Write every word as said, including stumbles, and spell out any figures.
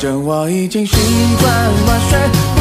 正我已经习惯万水